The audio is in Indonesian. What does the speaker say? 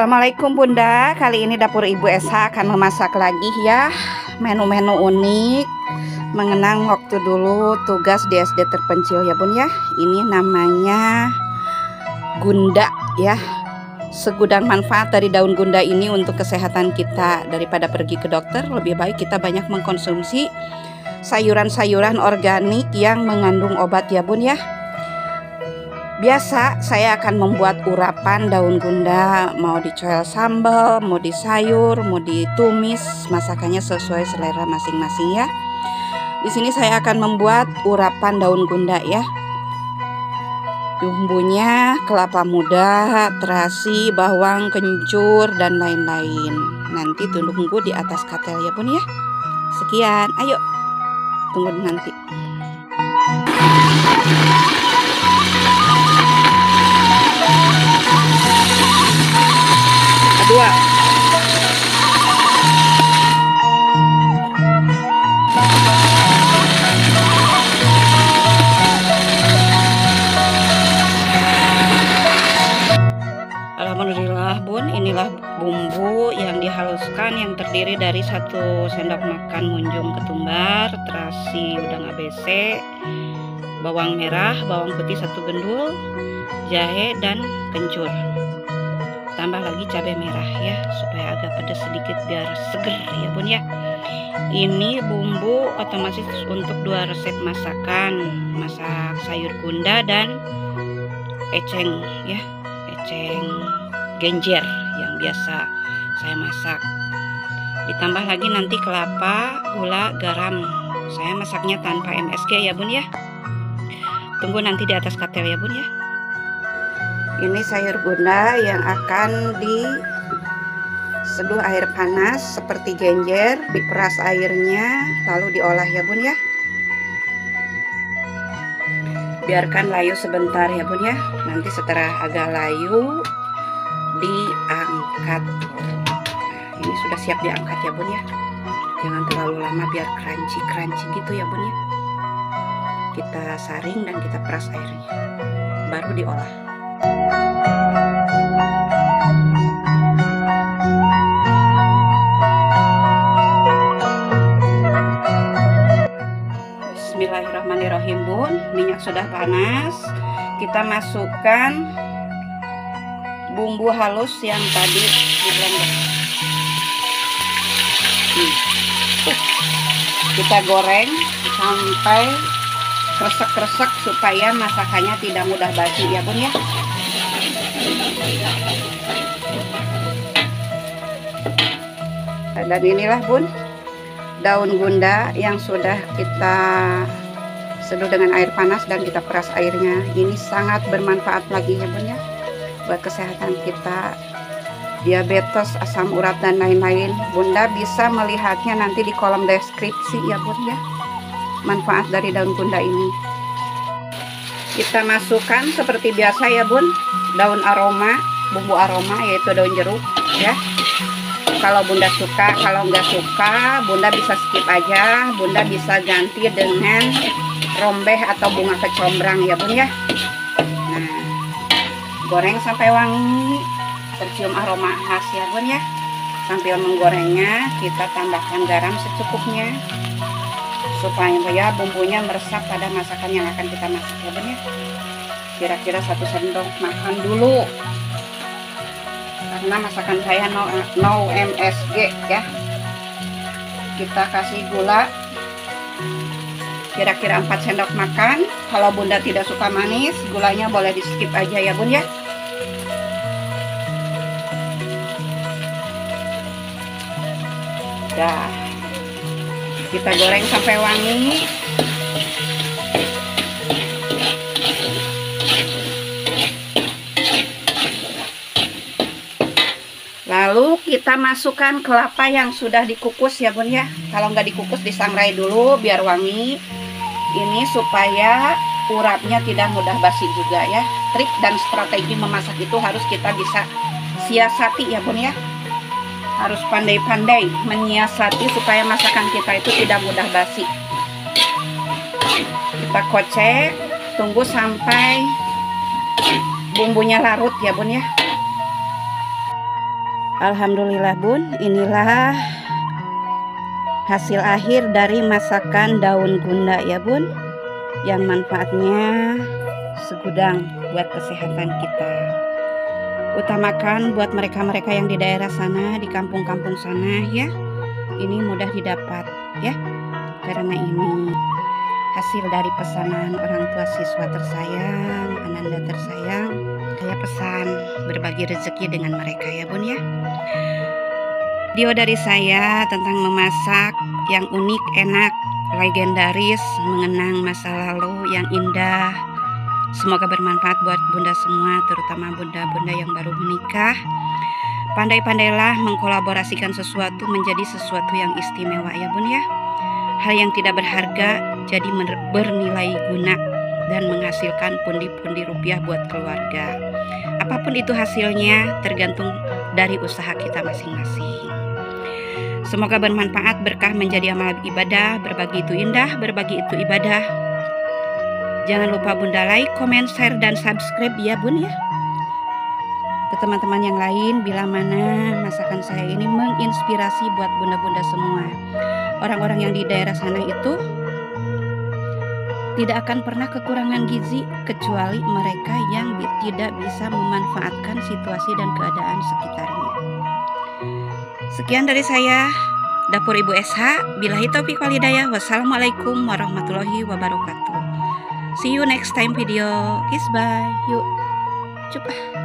Assalamualaikum Bunda. Kali ini dapur Ibu Esa akan memasak lagi ya menu-menu unik mengenang waktu dulu tugas di SD terpencil ya Bun ya. Ini namanya gunda ya. Segudang manfaat dari daun gunda ini untuk kesehatan kita. Daripada pergi ke dokter, lebih baik kita banyak mengkonsumsi sayuran-sayuran organik yang mengandung obat ya Bun ya. Biasa saya akan membuat urapan daun gunda, mau dicoel sambal, mau di sayur, mau ditumis, masakannya sesuai selera masing-masing ya. Di sini saya akan membuat urapan daun gunda ya. Bumbunya kelapa muda, terasi, bawang, kencur, dan lain-lain. Nanti tunggu di atas katel ya Bun ya. Sekian, ayo tunggu nanti. Kedua. Alhamdulillah Bun, inilah bumbu yang dihaluskan yang terdiri dari 1 sendok makan munjung ketumbar, terasi udang ABC, bawang merah, bawang putih 1 gendul, jahe dan kencur. Tambah lagi cabai merah ya, supaya agak pedas sedikit biar seger ya Bun ya. Ini bumbu otomatis untuk 2 resep masakan, masak sayur gunda dan eceng ya, eceng genjer yang biasa saya masak. Ditambah lagi nanti kelapa, gula, garam. Saya masaknya tanpa MSG ya Bun ya. Tunggu nanti di atas katel ya Bun ya. Ini sayur gunda yang akan diseduh air panas seperti genjer, diperas airnya lalu diolah ya Bun ya. Biarkan layu sebentar ya Bun ya. Nanti setelah agak layu diangkat. Nah, ini sudah siap diangkat ya Bun ya. Jangan terlalu lama biar crunchy gitu ya Bun ya. Kita saring dan kita peras airnya, baru diolah. Bismillahirrahmanirrahim Bun. Minyak sudah panas. Kita masukkan bumbu halus yang tadi di blender. Kita goreng sampai kresek-kresek supaya masakannya tidak mudah basi ya Bun ya. Dan inilah Bun, daun gunda yang sudah kita seduh dengan air panas dan kita peras airnya. Ini sangat bermanfaat lagi ya Bun ya, buat kesehatan kita, diabetes, asam urat dan lain-lain. Bunda bisa melihatnya nanti di kolom deskripsi ya Bun ya, manfaat dari daun gunda ini. Kita masukkan seperti biasa ya Bun, daun aroma, bumbu aroma yaitu daun jeruk ya. Kalau Bunda suka, kalau nggak suka Bunda bisa skip aja. Bunda bisa ganti dengan rombeh atau bunga kecombrang ya Bun ya. Nah, goreng sampai wangi, tercium aroma khas ya Bun ya. Sambil menggorengnya kita tambahkan garam secukupnya supaya bumbunya meresap pada masakan yang akan kita masak ya Bun ya. Kira-kira 1 sendok makan dulu, karena masakan saya no MSG ya. Kita kasih gula kira-kira 4 sendok makan. Kalau Bunda tidak suka manis, gulanya boleh di skip aja ya Bun ya. Dah, kita goreng sampai wangi. Lalu kita masukkan kelapa yang sudah dikukus ya Bun ya. Kalau nggak dikukus disangrai dulu biar wangi. Ini supaya urapnya tidak mudah basi juga ya. Trik dan strategi memasak itu harus kita bisa siasati ya Bun ya. Harus pandai-pandai menyiasati supaya masakan kita itu tidak mudah basi. Kita kocek, tunggu sampai bumbunya larut ya Bun ya. Alhamdulillah bun, inilah hasil akhir dari masakan daun gunda ya bun, yang manfaatnya segudang buat kesehatan kita. Utamakan buat mereka-mereka yang di daerah sana, di kampung-kampung sana ya, ini mudah didapat ya, karena ini hasil dari pesanan orang tua siswa tersayang, Ananda tersayang. Saya pesan berbagi rezeki dengan mereka ya bun ya. Video dari saya tentang memasak yang unik, enak, legendaris, mengenang masa lalu yang indah. Semoga bermanfaat buat bunda semua, terutama bunda-bunda yang baru menikah. Pandai-pandailah mengkolaborasikan sesuatu menjadi sesuatu yang istimewa ya bun ya. Hal yang tidak berharga jadi bernilai guna dan menghasilkan pundi-pundi rupiah buat keluarga. Apapun itu hasilnya tergantung dari usaha kita masing-masing. Semoga bermanfaat, berkah, menjadi amal ibadah. Berbagi itu indah, berbagi itu ibadah. Jangan lupa bunda like, comment, share, dan subscribe ya bun ya. Ke teman-teman yang lain, bila mana masakan saya ini menginspirasi buat bunda-bunda semua. Orang-orang yang di daerah sana itu tidak akan pernah kekurangan gizi kecuali mereka yang tidak bisa memanfaatkan situasi dan keadaan sekitarnya. Sekian dari saya, Dapur Ibu SH. Billahi taufiq wal hidayah. Wassalamualaikum warahmatullahi wabarakatuh. See you next time video. Kiss bye. Yuk. Cup.